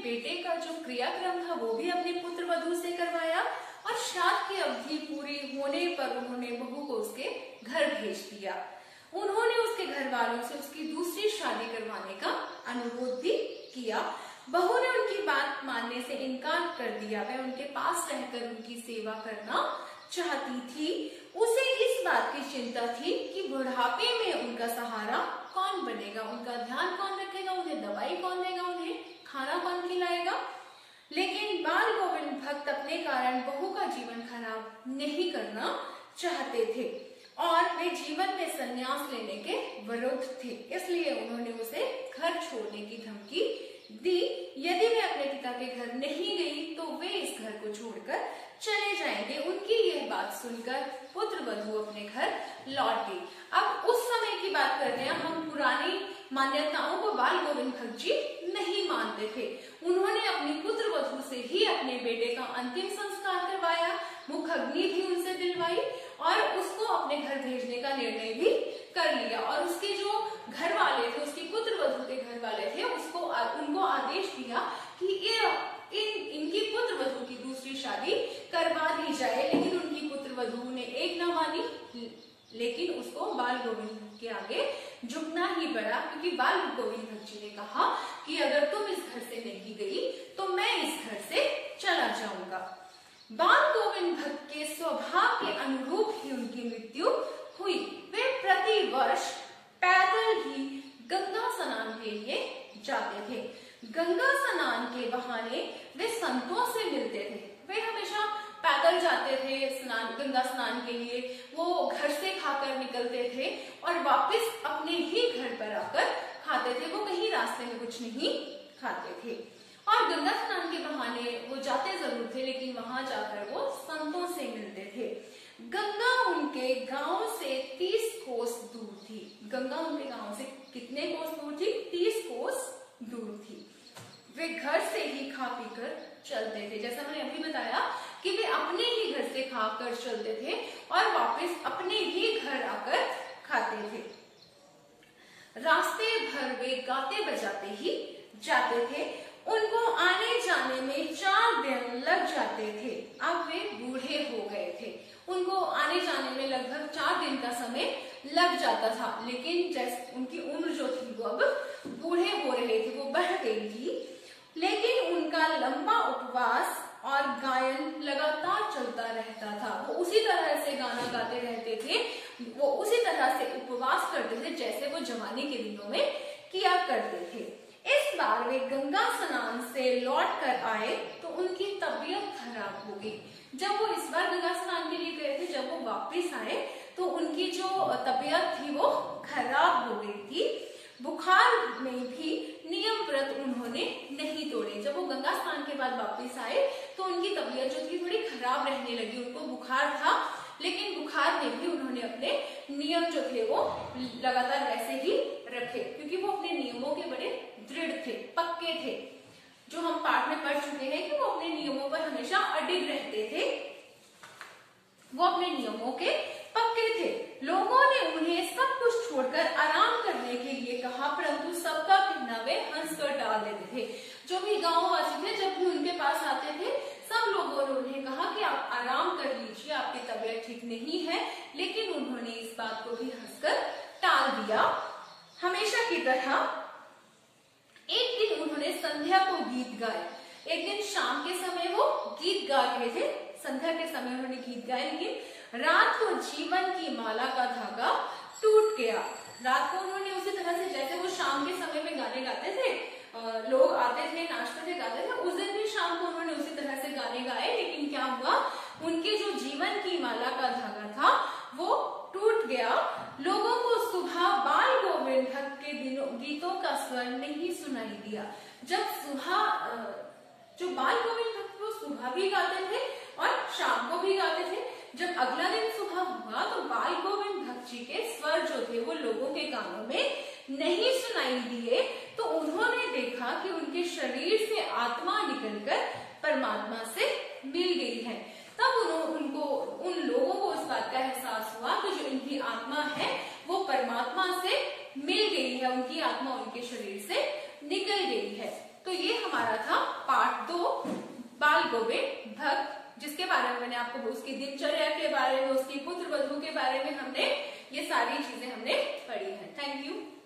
बेटे का जो क्रियाक्रम था वो भी अपने पुत्र वधू से करवाया और श्राद्ध की अवधि पूरी होने पर उन्होंने बहू को उसके घर भेज दिया। उन्होंने उसके घर वालों से उसकी दूसरी शादी करवाने का अनुरोध भी किया। बहू ने उनकी बात मानने से इनकार कर दिया। वह उनके पास रहकर उनकी सेवा करना चाहती थी। उसे इस बात की चिंता थी कि बुढ़ापे में उनका सहारा कौन बनेगा, उनका ध्यान कौन रखेगा, उन्हें दवाई कौन देगा, उन्हें खाना कौन खिलाएगा। लेकिन बाल गोविंद भक्त अपने कारण बहू का जीवन खराब नहीं करना चाहते थे और वे जीवन में संन्यास लेने के विरुद्ध थे, इसलिए उन्होंने उसे घर छोड़ने की धमकी दी। यदि वे अपने पिता के घर नहीं गई तो वे इस घर को छोड़कर चले जाएंगे। उनकी यह बात सुनकर पुत्र वधू अपने घर लौट गई। अब उस समय की बात कर रहे हैं हम, पुरानी मान्यताओं को बाल गोविंद भक्त जी नहीं मानते थे। उन्होंने अपनी पुत्र वधू से ही अपने बेटे का अंतिम संस्कार करवाया, मुख अग्नि भी उनसे दिलवाई और उसको अपने घर भेजने का निर्णय भी कर लिया। और उसके जो घर वाले थे, उसकी पुत्र वधू के घर वाले थे, उनको आदेश दिया कि इनकी पुत्र वधू की दूसरी शादी करवा दी जाए। लेकिन उनकी पुत्र वधू ने एक न मानी, लेकिन उसको बाल गोविंद के आगे झुकना ही पड़ा, क्योंकि बाल गोविंद भक्त जी ने कहा कि अगर तुम इस घर से नहीं गई तो मैं इस घर से चला जाऊंगा। बाल गोविंद भक्त के स्वभाव के अनुरूप ही उनकी मृत्यु हुई। वे प्रति वर्ष पैदल ही गंगा स्नान के लिए जाते थे। गंगा स्नान के बहाने वे संतों से मिलते थे। वे हमेशा पैदल जाते थे गंगा स्नान के लिए। वो घर से खाकर निकलते थे और वापस अपने ही घर पर आकर खाते थे। वो कहीं रास्ते में कुछ नहीं खाते थे और गंगा स्नान के बहाने वो जाते जरूर थे, लेकिन वहां जाकर वो संतों से मिलते थे। गंगा उनके गांव से 30 कोस दूर थी। गंगा उनके गांव से कितने कोस दूर थी? 30 कोस दूर थी। वे घर से ही खा पीकर चलते थे। जैसा मैंने अभी बताया कि वे अपने ही घर से खाकर चलते थे और वापस अपने ही घर आकर खाते थे। रास्ते भर वे गाते बजाते ही जाते थे। उनको आने जाने में 4 दिन लग जाते थे। अब वे बूढ़े हो गए थे। उनको आने जाने में लगभग 4 दिन का समय लग जाता था, लेकिन जैसे उनकी उम्र जो थी वो अब बूढ़े हो रहे थे, वो बढ़ गई थी। लेकिन उनका लंबा उपवास और गायन लगातार चलता रहता था। वो उसी तरह से गाना गाते रहते थे, वो उसी तरह से उपवास करते थे जैसे वो जवानी के दिनों में किया करते थे। इस बार वे गंगा स्नान से लौट कर आए तो उनकी तबीयत खराब हो गई। जब वो इस बार गंगा स्नान के लिए गए थे, जब वो वापस आए तो उनकी जो तबीयत थी वो खराब हो गई थी। बुखार में भी नियम व्रत उन्होंने नहीं तोड़े। जब वो गंगा स्नान के बाद वापस आए तो उनकी तबीयत जो थी थोड़ी खराब रहने लगी। उनको बुखार था, लेकिन बुखार में भी उन्होंने अपने नियम जो थे वो लगातार वैसे ही रखे, क्योंकि वो अपने नियमों के बड़े दृढ़ थे, पक्के थे। जो हम पाठ में पढ़ चुके हैं कि वो अपने नियमों पर हमेशा अडिग रहते थे, वो अपने नियमों के पक्के थे। लोगों ने उन्हें सब कुछ छोड़कर आराम करने के लिए कहा, परंतु सबका कहना वे हंसकर टाल देते थे। जो भी गांववासी थे, जब भी उनके पास आते थे, सब लोगों ने उन्हें कहा कि आप आराम कर लीजिए, आपकी तबीयत ठीक नहीं है, लेकिन उन्होंने इस बात को भी हंसकर टाल दिया। हमेशा की तरह एक दिन उन्होंने संध्या को गीत गाए। एक दिन शाम के समय वो गीत गा रहे थे, संध्या के समय उन्होंने गीत गाए, लेकिन रात को जीवन की माला का धागा टूट गया। रात को उन्होंने उसी तरह से, जैसे वो शाम के समय में गाने गाते थे, लोग आते थे, नाचते थे, गाते थे, उस दिन भी शाम को उन्होंने उसी तरह से गाने गाए। लेकिन क्या हुआ, उनके जो जीवन की माला का धागा था वो टूट गया। लोगों को सुबह बाल गोविंद भक्त के गीतों का स्वर नहीं सुनाई दिया। जब सुबह जो बाल गोविंद भक्त वो सुबह भी गाते थे और शाम को भी गाते थे। जब अगला दिन सुबह हुआ तो बाल गोविंद भक्त जी के स्वर जो थे वो लोगों के कानों में नहीं सुनाई दिए। तो उन्होंने देखा कि उनके शरीर से आत्मा निकलकर परमात्मा से मिल गई है। तब उन लोगों को इस बात का एहसास हुआ कि जो इनकी आत्मा है वो परमात्मा से मिल गई है, उनकी आत्मा उनके शरीर से निकल गई है। तो ये हमारा था पार्ट 2 बाल गोविंद भक्त, जिसके बारे में मैंने आपको उसकी दिनचर्या के बारे में, उसकी पुत्र वधू के बारे में हमने ये सारी चीजें हमने पढ़ी है। Thank you.